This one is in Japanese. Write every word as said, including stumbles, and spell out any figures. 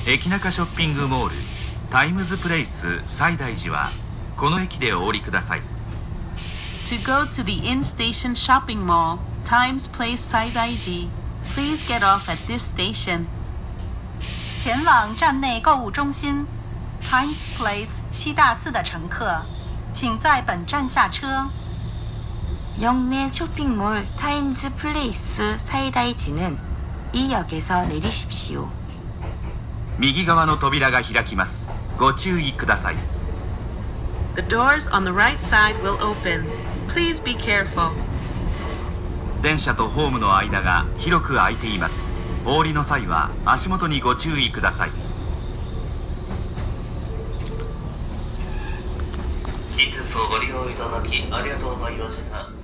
駅中ショッピングモールタイムズプレイス西大寺はこの駅でお降りください。 To go to the in-station shopping mall, Times Place Saidaiji, please get off at this station. 前往站内购物中心 Times Place 西大寺的乘客，请在本站下车。 영내 쇼핑몰 타임즈 플레이스 사이다이지는 이 역에서 내리십시오. 右側の扉が開きます。ご注意ください。 The doors on the right side will open. Please be careful. 電車とホームの間が広く空いています。お降りの際は足元にご注意ください。 いつもご利用いただきありがとうございました。